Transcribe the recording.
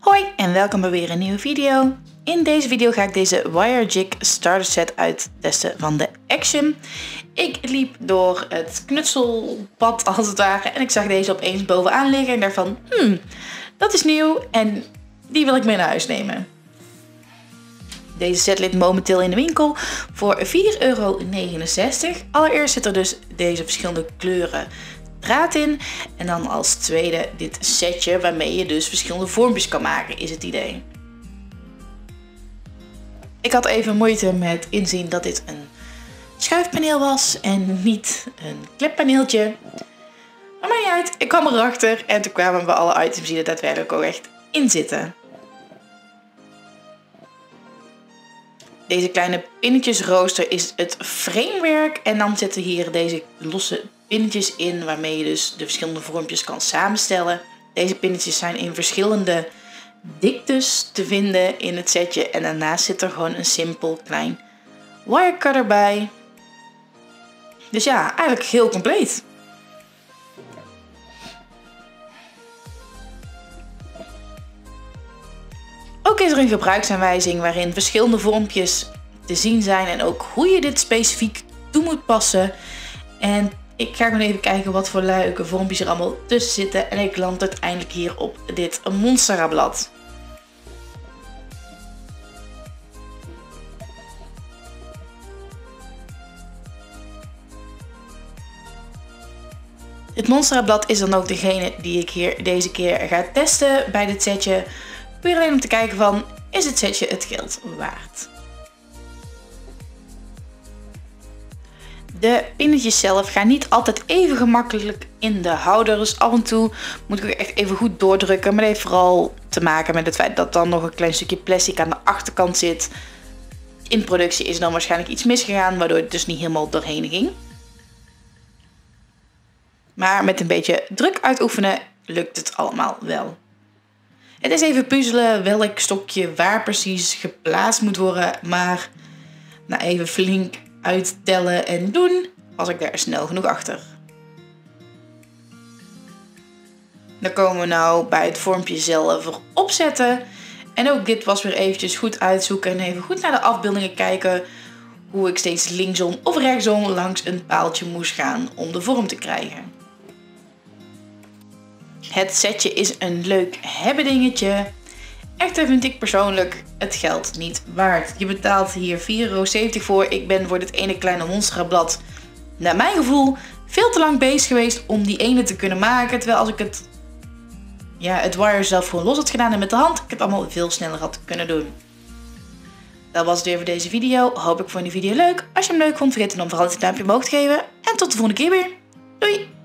Hoi en welkom bij weer een nieuwe video. In deze video ga ik deze Wire Jig starter set uittesten van de Action. Ik liep door het knutselpad als het ware en ik zag deze opeens bovenaan liggen en dacht van dat is nieuw en die wil ik mee naar huis nemen. Deze set ligt momenteel in de winkel voor €4,69. Allereerst zit er dus deze verschillende kleuren draad in. En dan als tweede dit setje waarmee je dus verschillende vormpjes kan maken, is het idee. Ik had even moeite met inzien dat dit een schuifpaneel was en niet een kleppaneeltje. Maar maakt niet uit, ik kwam erachter en toen kwamen we alle items die er daadwerkelijk ook echt in zitten. Deze kleine pinnetjesrooster is het framewerk en dan zitten hier deze losse pinnetjes in waarmee je dus de verschillende vormpjes kan samenstellen. Deze pinnetjes zijn in verschillende diktes te vinden in het setje en daarnaast zit er gewoon een simpel klein wire cutter bij. Dus ja, eigenlijk heel compleet. Ook is er een gebruiksaanwijzing waarin verschillende vormpjes te zien zijn en ook hoe je dit specifiek toe moet passen. En ik ga gewoon even kijken wat voor leuke vormpjes er allemaal tussen zitten en ik land uiteindelijk hier op dit Monstera blad. Het Monstera blad is dan ook degene die ik hier deze keer ga testen bij dit setje. Puur alleen om te kijken van, is het setje het geld waard? De pinnetjes zelf gaan niet altijd even gemakkelijk in de houder. Dus af en toe moet ik ook echt even goed doordrukken. Maar dat heeft vooral te maken met het feit dat dan nog een klein stukje plastic aan de achterkant zit. In productie is er dan waarschijnlijk iets misgegaan, waardoor het dus niet helemaal doorheen ging. Maar met een beetje druk uitoefenen lukt het allemaal wel. Het is even puzzelen welk stokje waar precies geplaatst moet worden. Maar na even flink uittellen en doen, was ik daar snel genoeg achter. Dan komen we nou bij het vormpje zelf opzetten. En ook dit was weer eventjes goed uitzoeken en even goed naar de afbeeldingen kijken. Hoe ik steeds linksom of rechtsom langs een paaltje moest gaan om de vorm te krijgen. Het setje is een leuk hebben dingetje. Echter vind ik persoonlijk het geld niet waard. Je betaalt hier €4,70 voor. Ik ben voor dit ene kleine Monstera blad, naar mijn gevoel, veel te lang bezig geweest om die ene te kunnen maken. Terwijl als ik het wire zelf gewoon los had gedaan en met de hand, ik het allemaal veel sneller had kunnen doen. Dat was het weer voor deze video. Hoop ik vond die video leuk. Als je hem leuk vond, vergeet dan vooral het duimpje omhoog te geven. En tot de volgende keer weer. Doei!